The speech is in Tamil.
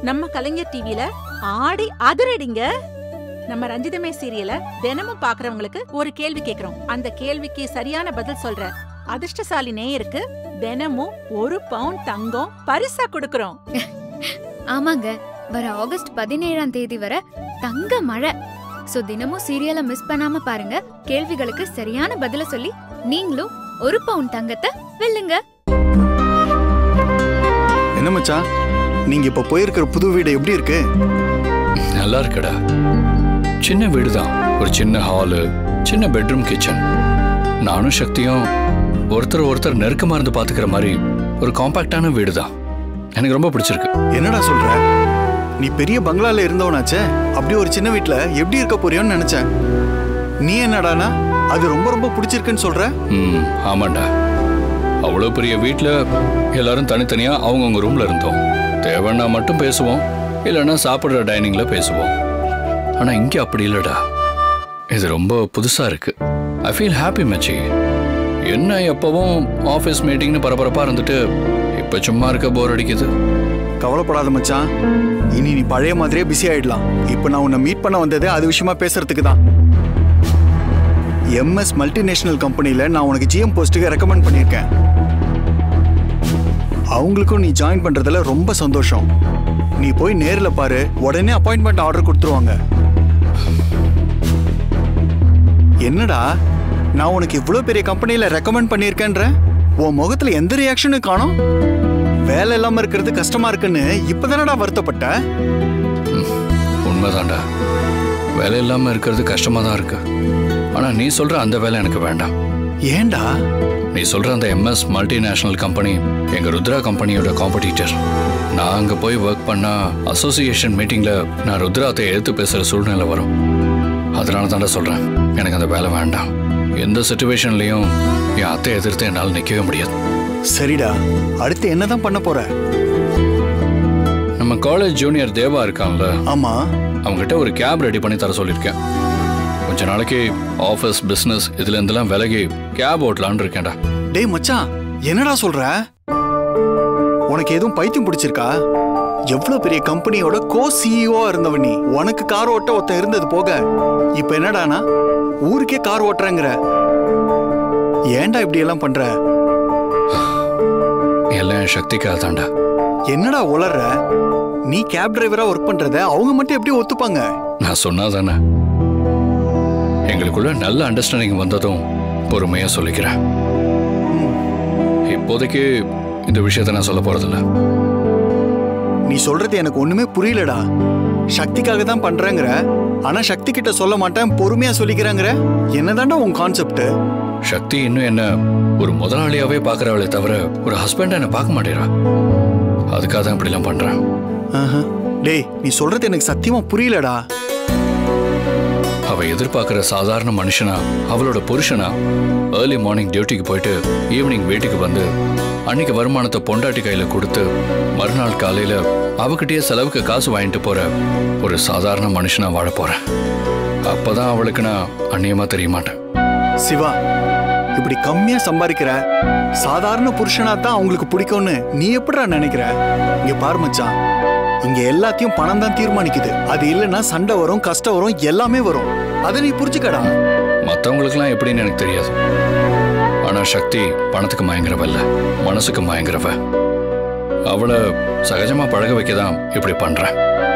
நம்ம கலைஞர் டிவில ஆடி அதிரடிங்க. நம்ம ரஞ்சிதமே சீரியல தினமும் பாக்குறவங்களுக்கு ஒரு கேள்வி கேக்குறோம். அந்த கேள்விக்கு சரியான பதில் சொல்ற அதிர்ஷ்டசாலி நேயருக்கு தினமும் 1 பவுன் தங்கம் பரிசா கொடுக்கறோம். ஆமாங்க, வர ஆகஸ்ட் 17ஆம் தேதி வர தங்க மழை. சோ தினமும் சீரியலை மிஸ் பண்ணாம பாருங்க. கேள்விகளுக்கு சரியான பதில சொல்லி நீங்களும் 1 பவுன் தங்கத்தை வெல்லுங்க. என்ன மச்சான், நீங்க இப்ப போயிருக்கிற புது வீடு எப்படி இருக்கு? நல்லா இருக்குடா. சின்ன வீடு தான். ஒரு சின்ன ஹாலு, சின்ன பெட்ரூம், கிச்சன். நானும் சக்தியும் ஒருத்தர் நெருக்கமா இருந்து பாத்துக்கிற மாதிரி ஒரு காம்பாக்டான வீடு தான். எனக்கு ரொம்ப பிடிச்சிருக்கு. என்னடா சொல்ற? நீ பெரிய பங்களால இருந்தவனாச்சே, அப்படி ஒரு சின்ன வீட்டுல எப்படி இருக்க போறியோன்னு நினைச்சேன். நீ என்னடானா அது ரொம்ப ரொம்ப பிடிச்சிருக்குன்னு சொல்ற? ஆமாண்டா. அவ்வளோ பெரிய வீட்டுல எல்லாரும் தனித்தனியா அவங்கவுங்க ரூம்ல இருந்தோம். தேவைன்னா மட்டும் பேசுவோம், இல்லைன்னா சாப்பிடுற டைனிங்ல பேசுவோம். ஆனா இங்க அப்படி இல்லடா. இது ரொம்ப புதுசா இருக்கு. ஐ ஃபீல் ஹாப்பி மச்சி. என்ன எப்பவும் ஆஃபீஸ் மீட்டிங்னு பரபரப்பா இருந்துட்டு இப்ப சும்மா இருக்க போர் அடிக்குது. கவலைப்படாத மச்சான், இனி நீ பழைய மாதிரியே பிஸி ஆயிடலாம். இப்ப நான் உன்னை மீட் பண்ண வந்தது அது விஷயமா பேசுறதுக்கு தான். எம்எஸ் மல்டிநேஷனல் கம்பெனில நான் உனக்கு ஜிஎம் போஸ்ட்டுக்கு ரெக்கமெண்ட் பண்ணியிருக்கேன். அவங்களுக்கும் நீ ஜாயின் பண்றதுல ரொம்ப சந்தோஷம். நீ போய் நேர்ல பாரு, உடனே அப்பாயின்மெண்ட் ஆர்டர் கொடுத்துருவாங்க. என்னடா, நான் உனக்கு இவ்வளவு பெரிய கம்பெனில ரெக்கமெண்ட் பண்ணியிருக்கேன்ற உன் முகத்துல எந்த ரியாக்ஷனும் காணோம். வேலை இல்லாம இருக்கிறது கஷ்டமா இருக்குன்னு இப்பதானடா வருத்தப்பட்ட? உண்மைதான்டா, வேலை இல்லாம இருக்கிறது கஷ்டமா தான் இருக்கு. ஆனா நீ சொல்ற அந்த வேலை எனக்கு வேண்டாம். ஏண்டா? நீ சொல்ற அந்த எம்எஸ் மல்டிநேஷனல் கம்பெனி எங்க ருத்ரா கம்பெனியோட காம்படிட்டர். நான் அங்க போய் ஒர்க் பண்ணா அசோசியேஷன் மீட்டிங்ல நான் ருத்ராத்தை எடுத்து பேசுற சூழ்நிலை வரும். அதனால தான்டா சொல்றேன், எனக்கு அந்த வேலை வேண்டாம். எந்த சிச்சுவேஷன்லயும் என் அத்தை எதிர்த்து என்னால் நிக்கவே முடியாது. சரிடா, அடுத்து என்னதான் பண்ண போற? நம்ம காலேஜ் ஜூனியர் தேவா இருக்கான்ல, ஆமா, அவங்ககிட்ட ஒரு கேப் ரெடி பண்ணி தர சொல்லியிருக்கேன். கொஞ்ச நாளைக்கு ஆஃபீஸ் பிசினஸ் இதுல இருந்தெல்லாம் விலகி கேப் ஓட்டலான்னு இருக்கேன்டா. டேய் மச்சான், என்னடா சொல்ற? உனக்கு எதுவும் பைத்தியம் பிடிச்சிருக்கா? எவ்வளவு பெரிய கம்பெனியோட கோ சிஇஓ இருந்தவன் நீ. உனக்கு கார் ஓட்ட ஒருத்தன் இருந்தது போக இப்ப என்னடானா ஊருக்கே கார் ஓட்டுறங்கிற. ஏன்டா இப்படி எல்லாம் பண்ற? எல்லாம் சக்திக்காக தான்டா. என்னடா உளற? நீ கேப் டிரைவரா ஒர்க் பண்றத அவங்க மட்டும் எப்படி ஒத்துப்பாங்க? நான் சொன்னாதானே. எங்களுக்குள்ள நல்ல அண்டர்ஸ்டாண்டிங் வந்ததும் பொறுமையா சொல்லிக்கிறேன். இப்போதைக்கு இந்த விஷயத்த நான் சொல்ல போறதில்ல. நீ சொல்றது எனக்கு ஒண்ணுமே புரியலடா. சக்திக்காக தான் பண்றேங்கிற, ஆனா சக்தி கிட்ட சொல்ல மாட்டேன், பொறுமையா சொல்லிக்கிறேங்கிற. என்னதான்டா உன் கான்செப்ட்? சக்தி இன்னும் என்ன ஒரு முதலாளியாவே பாக்குறவளே தவிர ஒரு ஹஸ்பண்டா என்ன பார்க்க மாட்டேறா. அதுக்காக தான் இப்படி எல்லாம் பண்றேன். டேய், நீ சொல்றது எனக்கு சத்தியமா புரியலடா. அவ எதிர்பார்க்கிற சாதாரண மனுஷனா, அவளோட புருஷனா, ஏர்லி மார்னிங் டியூட்டிக்கு போயிட்டு ஈவினிங் வீட்டுக்கு வந்து அன்னைக்கு வருமானத்தை பொண்டாட்டி கையில கொடுத்து மறுநாள் காலையில அவகிட்டயே செலவுக்கு காசு வாங்கிட்டு போற ஒரு சாதாரண மனுஷனா வாழ போறேன். அப்பதான் அவளுக்கு நான் அந்நியமா தெரிய மாட்டேன். சிவா, இப்படி கம்மியா சம்பாதிக்கிற சாதாரண புருஷனா தான் அவங்களுக்கு பிடிக்கும்னு நீ எப்படிடா நினைக்கிற? இங்க பாரு மச்சான், இங்க எல்லாத்தையும் பணம் தான் தீர்மானிக்குது. அது இல்லைன்னா சண்டை வரும், கஷ்டம் வரும், எல்லாமே வரும். அதை நீ புரிஞ்சுக்கடா. மற்றவங்களுக்குலாம் எப்படின்னு எனக்கு தெரியாது. ஆனா சக்தி பணத்துக்கு மயங்குறவ இல்ல, மனசுக்கு மயங்குறவ. அவளை சகஜமா பழக வைக்கதான் இப்படி பண்றேன்.